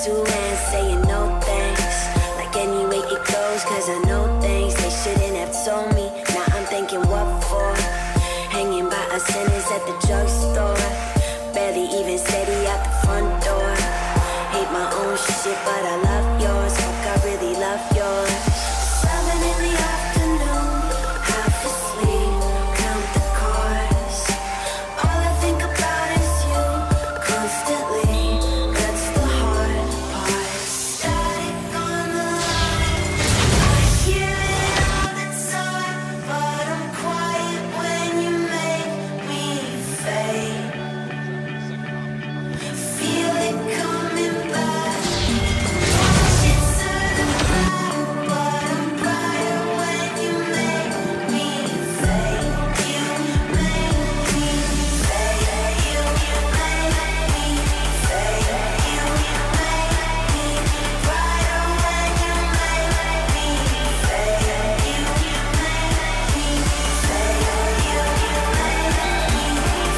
two hands saying no thanks. Like any way it goes, cause I know things they shouldn't have told me. Now I'm thinking what for? Hanging by a sentence at the drugstore. Barely even steady out the front door. Hate my own shit, but I love yours. Fuck, I really love yours. 7 in the afternoon, half asleep, count the cars. All I think about is you, constantly. That's the hard part. Static on the line, I hear it all the time, but I'm quiet when you make me fade. Feel it coming back. It's certain black, but I'm brighter when you make me fade. You make me fade. You make me fade. You make me brighter when you make me fade. You make me fade. You make me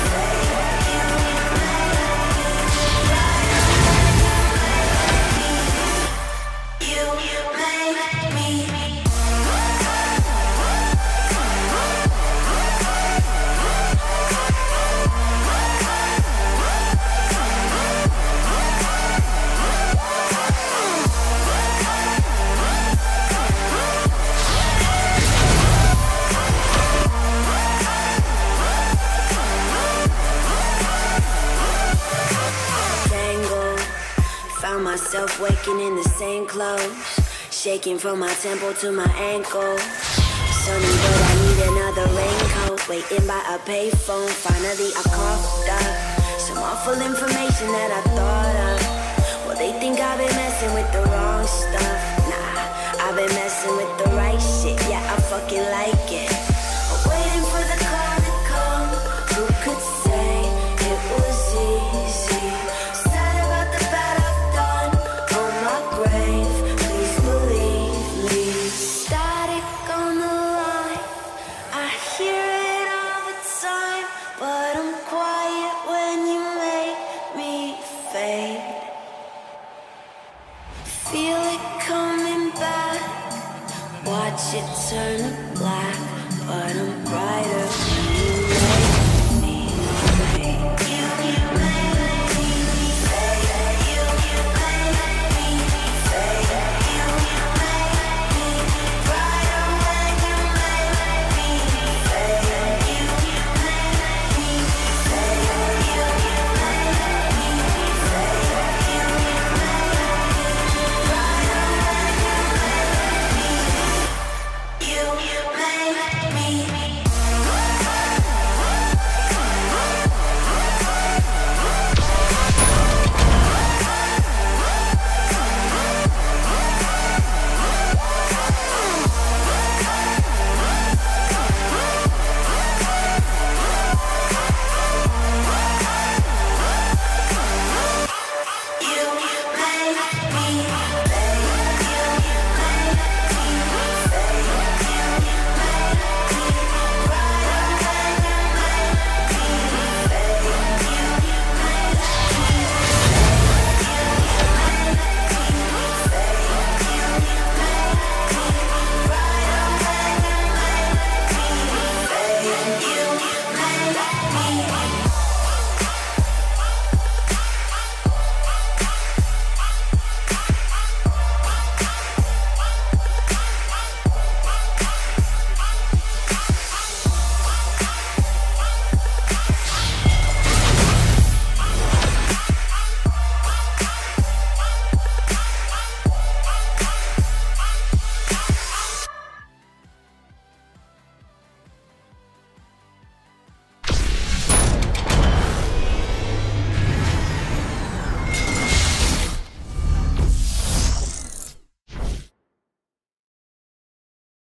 tangled. Found myself waking in the same clothes, shaking from my temple to my ankle. Sunny, but I need another raincoat. Waiting by a payphone, finally I coughed up some awful information that I thought of. Well, they think I've been messing with the wrong stuff. Nah, I've been messing with the right shit. Yeah, I fucking like it.